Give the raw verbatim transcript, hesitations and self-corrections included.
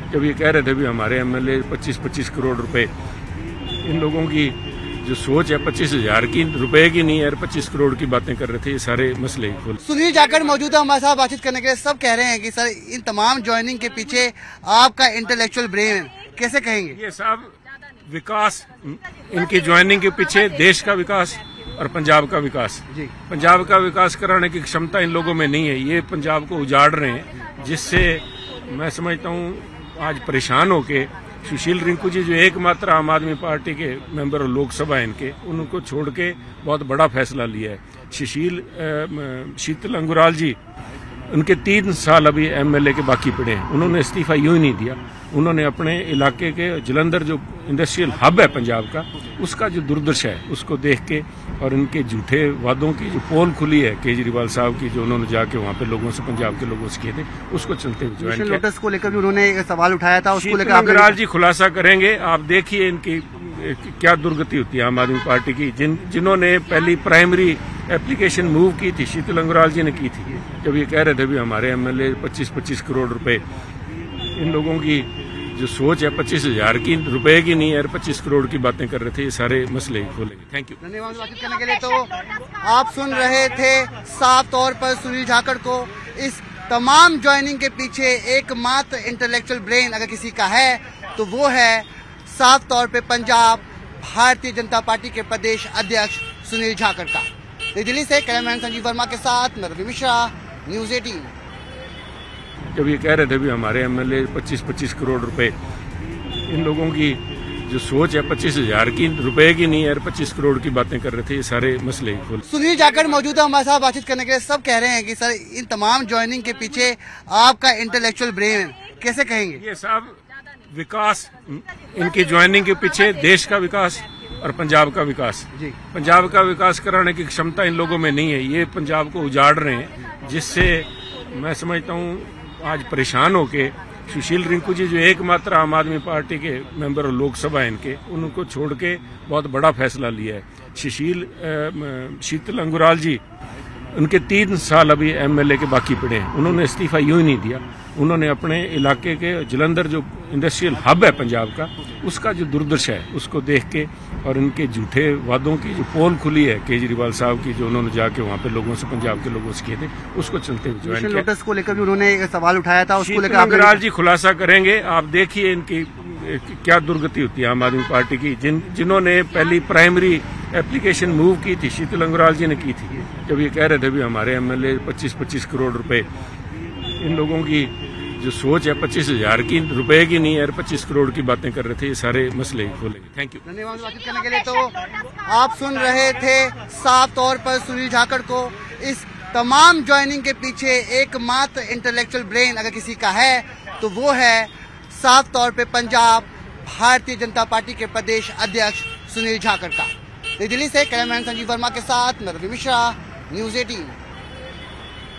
जब ये कह रहे थे भी हमारे एमएलए पच्चीस पच्चीस करोड़ रुपए, इन लोगों की जो सोच है पच्चीस हजार की रुपए की नहीं है, पच्चीस करोड़ की बातें कर रहे थे। ये सारे मसले खोल। सुनील जाखड़ मौजूद है हमारे साथ बातचीत करने के लिए। सब कह रहे हैं कि सर इन तमाम ज्वाइनिंग के पीछे आपका इंटेलेक्चुअल ब्रेन, कैसे कहेंगे? ये साहब विकास, इनकी ज्वाइनिंग के पीछे देश का विकास और पंजाब का विकास। जी। पंजाब का विकास कराने की क्षमता इन लोगों में नहीं है। ये पंजाब को उजाड़ रहे हैं, जिससे मैं समझता हूँ आज परेशान होके सुशील रिंकू जी जो एकमात्र आम आदमी पार्टी के मेंबर लोकसभा इनके, उनको छोड़ के बहुत बड़ा फैसला लिया है। सुशील शीतल अंगुराल जी, उनके तीन साल अभी एमएलए के बाकी पड़े हैं, उन्होंने इस्तीफा यूं ही नहीं दिया। उन्होंने अपने इलाके के जलंधर जो इंडस्ट्रियल हब है पंजाब का, उसका जो दुर्दशा है उसको देख के और इनके झूठे वादों की जो पोल खुली है केजरीवाल साहब की, जो उन्होंने जाके वहाँ पे लोगों से, पंजाब के लोगों से किए थे, उसको चलते हुए ज्वाइन किया। लोटस को लेकर भी उन्होंने सवाल उठाया था, उसको लेकर अंगराल जी खुलासा करेंगे। आप देखिए इनकी क्या दुर्गति होती है आम आदमी पार्टी की। जिन जिन्होंने पहली प्राइमरी एप्लीकेशन मूव की थी, शीतल अंगराल जी ने की थी, जब ये कह रहे थे भी हमारे एमएलए पच्चीस पच्चीस करोड़ रुपए, इन लोगों की जो सोच है पच्चीस हजार की रुपए की नहीं है, पच्चीस करोड़ की बातें कर रहे थे। ये सारे मसले खोलेंगे। Thank you. धन्यवाद बातचीत करने के लिए। तो आप सुन रहे थे साफ तौर पर सुनील जाखड़ को। इस तमाम ज्वाइनिंग के पीछे एकमात्र इंटेलेक्चुअल ब्रेन अगर किसी का है तो वो है साफ तौर पे पंजाब भारतीय जनता पार्टी के प्रदेश अध्यक्ष सुनील जाखड़ का। दिल्ली से कैमरामैन संजीव वर्मा के साथ मैं रवि मिश्रा, न्यूज एटीन। जब ये कह रहे थे भी हमारे एमएलए पच्चीस पच्चीस करोड़ रुपए, इन लोगों की जो सोच है पच्चीस हजार की रुपए की नहीं है, पच्चीस करोड़ की बातें कर रहे थे। ये सारे मसले खोल। सुनील जाखड़ मौजूद है हमारे साथ बातचीत करने के लिए। सब कह रहे हैं कि सर इन तमाम ज्वाइनिंग के पीछे आपका इंटेलेक्चुअल ब्रेन, कैसे कहेंगे? ये साहब विकास, इनकी ज्वाइनिंग के पीछे देश का विकास और पंजाब का विकास। जी। पंजाब का विकास कराने की क्षमता इन लोगों में नहीं है। ये पंजाब को उजाड़ रहे हैं, जिससे मैं समझता हूँ आज परेशान होके सुशील रिंकू जी जो एकमात्र आम आदमी पार्टी के मेंबर लोकसभा इनके, उनको छोड़ के बहुत बड़ा फैसला लिया है। सुशील शीतल अंगुराल जी, उनके तीन साल अभी एमएलए के बाकी पड़े हैं, उन्होंने इस्तीफा यूं ही नहीं दिया। उन्होंने अपने इलाके के जलंधर जो इंडस्ट्रियल हब है पंजाब का, उसका जो दुर्दशा है उसको देख के और इनके झूठे वादों की जो पोल खुली है केजरीवाल साहब की, जो उन्होंने जाके वहाँ पे लोगों से, पंजाब के लोगों से किए थे, उसको चलते हुए ज्वाइन किया। लोटस को लेकर भी उन्होंने सवाल उठाया था, उसको लेकर अंगराल जी खुलासा करेंगे। आप देखिए इनकी क्या दुर्गति होती है आम आदमी पार्टी की। जिन जिन्होंने पहली प्राइमरी एप्लीकेशन मूव की थी, शीतल अंगराल जी ने की थी, जब ये कह रहे थे भी हमारे एमएलए पच्चीस पच्चीस करोड़ रुपए, इन लोगों की जो सोच है पच्चीस हजार की रुपए की नहीं है, पच्चीस करोड़ की बातें कर रहे थे। ये सारे मसले खोलेंगे। Thank you. धन्यवाद बातचीत करने के लिए। तो आप सुन रहे थे साफ तौर पर सुनील जाखड़ को। इस तमाम ज्वाइनिंग के पीछे एकमात्र इंटेलेक्चुअल ब्रेन अगर किसी का है तो वो है साफ तौर पे पंजाब भारतीय जनता पार्टी के प्रदेश अध्यक्ष सुनील जाखड़ का। दिल्ली से कैमरामैन संजीव वर्मा के साथ मैं रवि मिश्रा, न्यूज एटीन।